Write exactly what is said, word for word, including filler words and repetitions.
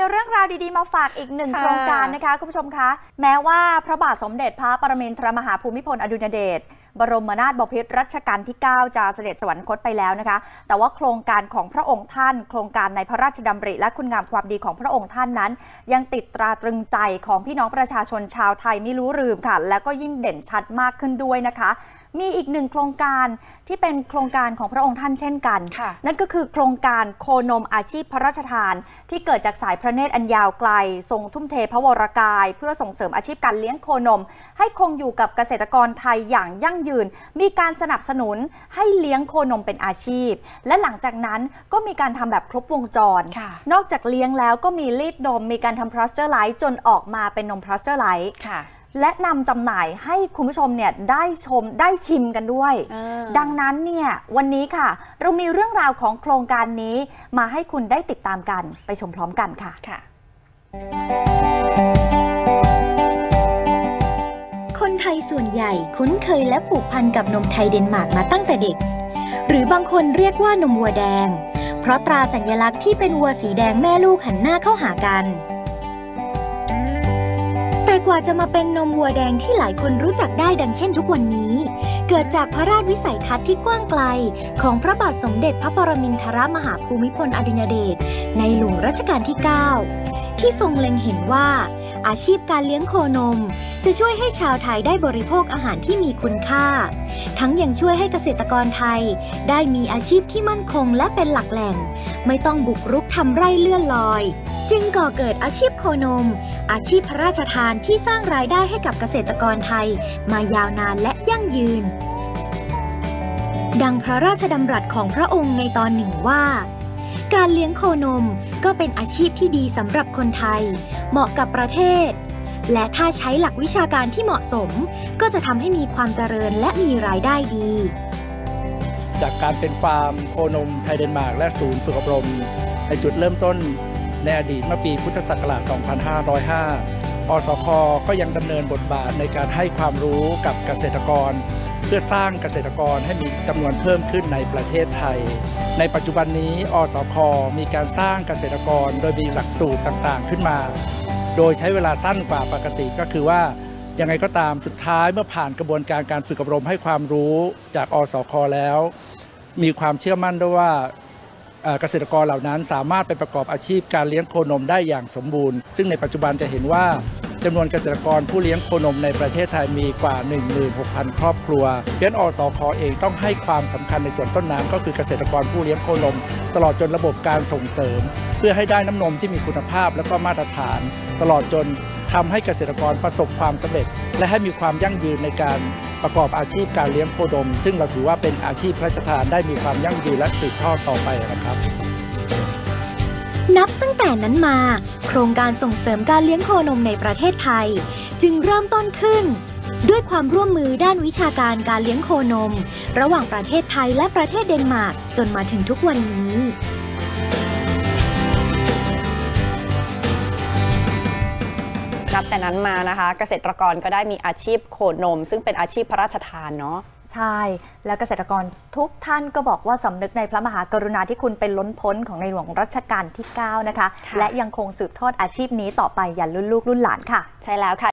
เรื่องราวดีๆมาฝากอีกหนึ่งโครงการนะคะคุณผู้ชมคะแม้ว่าพระบาทสมเด็จพระปรมินทรมหาภูมิพลอดุลยเดชบรมนาถบพิตรรัชกาลที่เก้าจะเสด็จสวรรคตไปแล้วนะคะแต่ว่าโครงการของพระองค์ท่านโครงการในพระราชดำริและคุณงามความดีของพระองค์ท่านนั้นยังติดตราตรึงใจของพี่น้องประชาชนชาวไทยไม่รู้ลืมค่ะแล้วก็ยิ่งเด่นชัดมากขึ้นด้วยนะคะมีอีกหนึ่งโครงการที่เป็นโครงการของพระองค์ท่านเช่นกันนั่นก็คือโครงการโคนมอาชีพพระราชทานที่เกิดจากสายพระเนตรอันยาวไกลทรงทุ่มเทพระวรกายเพื่อส่งเสริมอาชีพการเลี้ยงโคนมให้คงอยู่กับเกษตรกรไทยอย่างยั่งยืนมีการสนับสนุนให้เลี้ยงโคนมเป็นอาชีพและหลังจากนั้นก็มีการทำแบบครบวงจรนอกจากเลี้ยงแล้วก็มีรีดนมมีการทำพลาสเตอร์ไลท์จนออกมาเป็นนมพลาสเตอร์ไลท์และนำจำหน่ายให้คุณผู้ชมเนี่ยได้ชมได้ชิมกันด้วยดังนั้นเนี่ยวันนี้ค่ะเรามีเรื่องราวของโครงการนี้มาให้คุณได้ติดตามกันไปชมพร้อมกันค่ะค่ะคนไทยส่วนใหญ่คุ้นเคยและผูกพันกับนมไทยเดนมาร์กมาตั้งแต่เด็กหรือบางคนเรียกว่านมวัวแดงเพราะตราสัญลักษณ์ที่เป็นวัวสีแดงแม่ลูกหันหน้าเข้าหากันแต่กว่าจะมาเป็นนมวัวแดงที่หลายคนรู้จักได้ดังเช่นทุกวันนี้เกิดจากพระราชวิสัยทัศน์ที่กว้างไกลของพระบาทสมเด็จพระปรมินทรมหาภูมิพลอดุลยเดชในหลวงรัชกาลที่เก้าที่ทรงเล็งเห็นว่าอาชีพการเลี้ยงโคนมจะช่วยให้ชาวไทยได้บริโภคอาหารที่มีคุณค่าทั้งยังช่วยให้เกษตรกรไทยได้มีอาชีพที่มั่นคงและเป็นหลักแหล่งไม่ต้องบุกรุกทำไร่เลื่อนลอยจึงก่อเกิดอาชีพโคนมอาชีพพระราชทานที่สร้างรายได้ให้กับเกษตรกรไทยมายาวนานและยั่งยืนดังพระราชดำรัสของพระองค์ในตอนหนึ่งว่าการเลี้ยงโคนมก็เป็นอาชีพที่ดีสำหรับคนไทยเหมาะกับประเทศและถ้าใช้หลักวิชาการที่เหมาะสมก็จะทำให้มีความเจริญและมีรายได้ดีจากการเป็นฟาร์มโคนมไทยเดนมาร์กและศูนย์ฝึกอบรมในจุดเริ่มต้นในอดีตเมื่อปีพุทธศักราช สองพันห้าร้อยห้า อสค.ก็ยังดำเนินบทบาทในการให้ความรู้กับเกษตรกรเพื่อสร้างเกษตรกรให้มีจำนวนเพิ่มขึ้นในประเทศไทยในปัจจุบันนี้อสค.มีการสร้างเกษตรกรโดยมีหลักสูตรต่างๆขึ้นมาโดยใช้เวลาสั้นกว่าปกติก็คือว่ายังไงก็ตามสุดท้ายเมื่อผ่านกระบวนการการฝึกอบรมให้ความรู้จากอสค.แล้วมีความเชื่อมั่นด้วยว่าเกษตรกรเหล่านั้นสามารถไปประกอบอาชีพการเลี้ยงโคนมได้อย่างสมบูรณ์ซึ่งในปัจจุบันจะเห็นว่าจำนวนเกษตรกรผู้เลี้ยงโคนมในประเทศไทยมีกว่า หนึ่งหมื่นหกพัน ครอบครัวเพราะฉะนั้นอสค.เองต้องให้ความสำคัญในส่วนต้นน้ำก็คือเกษตรกรผู้เลี้ยงโคนมตลอดจนระบบการส่งเสริมเพื่อให้ได้น้ำนมที่มีคุณภาพและก็มาตรฐานตลอดจนทำให้เกษตรกรประสบความสำเร็จและให้มีความยั่งยืนในการประกอบอาชีพการเลี้ยงโคนมซึ่งเราถือว่าเป็นอาชีพพระราชทานได้มีความยั่งยืนและสืบทอดต่อไปนะครับนับตั้งแต่นั้นมาโครงการส่งเสริมการเลี้ยงโคนมในประเทศไทยจึงเริ่มต้นขึ้นด้วยความร่วมมือด้านวิชาการการเลี้ยงโคนมระหว่างประเทศไทยและประเทศเดนมาร์กจนมาถึงทุกวันนี้นับแต่นั้นมานะคะเกษตรกรก็ได้มีอาชีพโคนมซึ่งเป็นอาชีพพระราชทานเนาะใช่แล้วเกษตรกรทุกท่านก็บอกว่าสำนึกในพระมหากรุณาธิคุณเป็นล้นพ้นของในหลวงรัชกาลที่เก้านะคะและยังคงสืบทอดอาชีพนี้ต่อไปอย่ารุ่นลูกรุ่นหลานค่ะใช่แล้วค่ะ